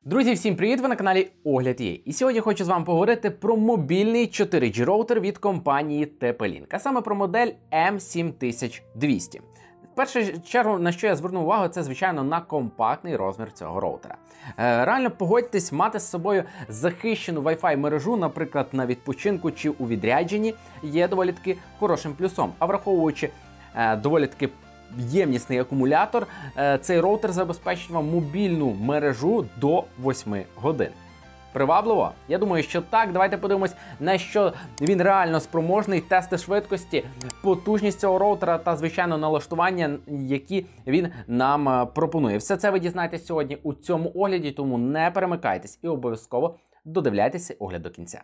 Друзі, всім привіт! Ви на каналі Огляд.ua. І сьогодні хочу з вами поговорити про мобільний 4G роутер від компанії TP-Link, а саме про модель M7200. В першу чергу, на що я звернув увагу, це, звичайно, на компактний розмір цього роутера. Реально, погодьтесь, мати з собою захищену Wi-Fi мережу, наприклад, на відпочинку чи у відрядженні, є доволі таки хорошим плюсом. А враховуючи доволі таки ємнісний акумулятор, цей роутер забезпечить вам мобільну мережу до 8 годин. Привабливо? Я думаю, що так. Давайте подивимось, на що він реально спроможний, тести швидкості, потужність цього роутера та, звичайно, налаштування, які він нам пропонує. Все це ви дізнаєтесь сьогодні у цьому огляді, тому не перемикайтесь і обов'язково додивляйтеся огляд до кінця.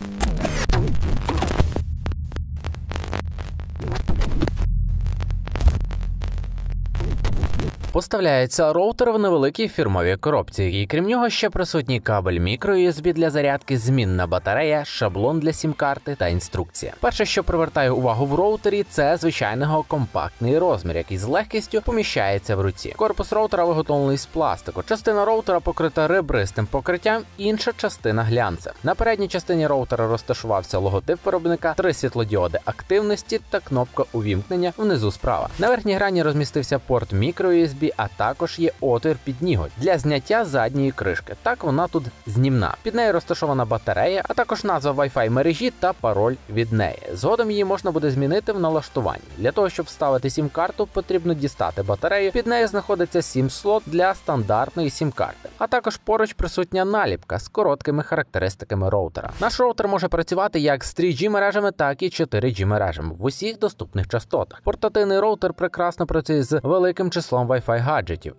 Поставляється роутер в невеликій фірмовій коробці, і крім нього ще присутній кабель microUSB для зарядки, змінна батарея, шаблон для сім-карти та інструкція. Перше, що привертає увагу в роутері, це звичайного компактний розмір, який з легкістю поміщається в руці. Корпус роутера виготовлений з пластику. Частина роутера покрита ребристим покриттям, інша частина глянцем. На передній частині роутера розташувався логотип виробника, 3 світлодіоди активності та кнопка увімкнення внизу справа. На верхній грані розмістився порт microUSB, а також є отвір під ніготь для зняття задньої кришки. Так вона тут знімна. Під нею розташована батарея, а також назва Wi-Fi мережі та пароль від неї. Згодом її можна буде змінити в налаштуванні. Для того, щоб вставити сім-карту, потрібно дістати батарею. Під нею знаходиться сім-слот для стандартної сім-карти. А також поруч присутня наліпка з короткими характеристиками роутера. Наш роутер може працювати як з 3G мережами, так і 4G мережами в усіх доступних частотах. Портативний роутер прекрасно працює з великим числом Wi-Fi гаджетів.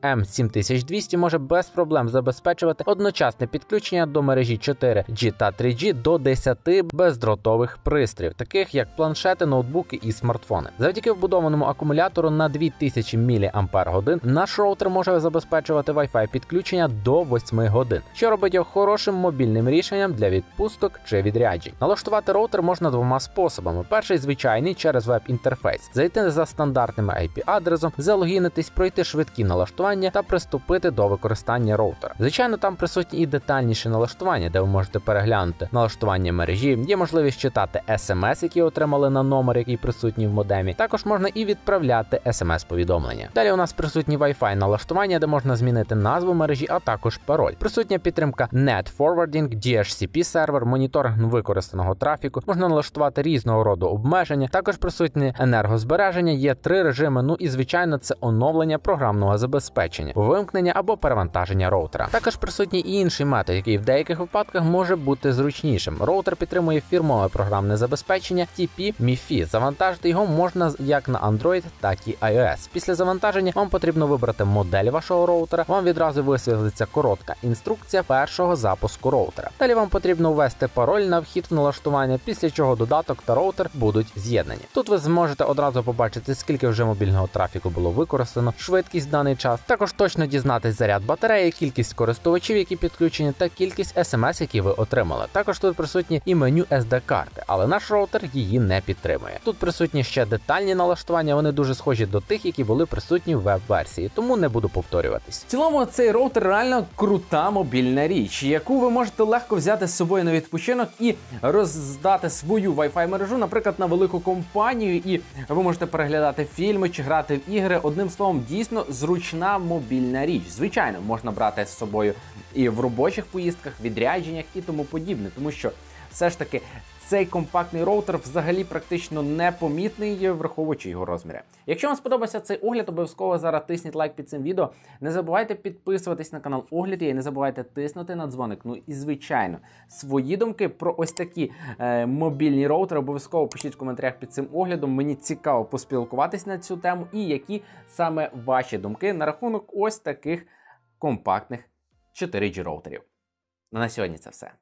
M7200 може без проблем забезпечувати одночасне підключення до мережі 4G та 3G до 10 бездротових пристроїв, таких як планшети, ноутбуки і смартфони. Завдяки вбудованому акумулятору на 2000 мАч наш роутер може забезпечувати Wi-Fi підключення до 8 годин, що робить його хорошим мобільним рішенням для відпусток чи відряджень. Налаштувати роутер можна двома способами. Перший звичайний через веб-інтерфейс. Зайти за стандартним IP-адресом, залогінитись, пройти швидкі налаштування та приступити до використання роутера. Звичайно, там присутні і детальніші налаштування, де ви можете переглянути налаштування мережі, є можливість читати SMS, які отримали на номер, який присутній в модемі. Також можна і відправляти SMS-повідомлення. Далі у нас присутні Wi-Fi налаштування, де можна змінити назву мережі, а також пароль. Присутня підтримка Net Forwarding, DHCP сервер, моніторинг використаного трафіку, можна налаштувати різного роду обмеження. Також присутнє енергозбереження, є 3 режими, ну і звичайно це оновлення програмного забезпечення, вимкнення або перевантаження роутера. Також присутній і інший метод, який в деяких випадках може бути зручнішим. Роутер підтримує фірмове програмне забезпечення TP-MIFI. Завантажити його можна як на Android, так і iOS. Після завантаження вам потрібно вибрати модель вашого роутера, вам відразу висвітлиться коротка інструкція першого запуску роутера. Далі вам потрібно ввести пароль на вхід в налаштування, після чого додаток та роутер будуть з'єднані. Тут ви зможете одразу побачити, скільки вже мобільного трафіку було використано, швидкість в даний час, також точно дізнатись заряд батареї, кількість користувачів, які підключені, та кількість SMS, які ви отримали. Також тут присутні і меню SD-карти, але наш роутер її не підтримує. Тут присутні ще детальні налаштування, вони дуже схожі до тих, які були присутні в веб-версії, тому не буду повторюватись. В цілому цей роутер реально крута мобільна річ, яку ви можете легко взяти з собою на відпочинок і роздати свою Wi-Fi мережу, наприклад, на велику компанію, і ви можете переглядати фільми чи грати в ігри. Одним словом, дійсно зручна мобільна річ. Звичайно, можна брати з собою і в робочих поїздках, відрядженнях і тому подібне, тому що все ж таки цей компактний роутер взагалі практично непомітний, враховуючи його розміри. Якщо вам сподобався цей огляд, обов'язково зараз тисніть лайк під цим відео. Не забувайте підписуватись на канал Огляд.ua і не забувайте тиснути на дзвоник. Ну і звичайно, свої думки про ось такі мобільні роутери обов'язково пишіть в коментарях під цим оглядом. Мені цікаво поспілкуватись на цю тему і які саме ваші думки на рахунок ось таких компактних 4G роутерів. Ну на сьогодні це все.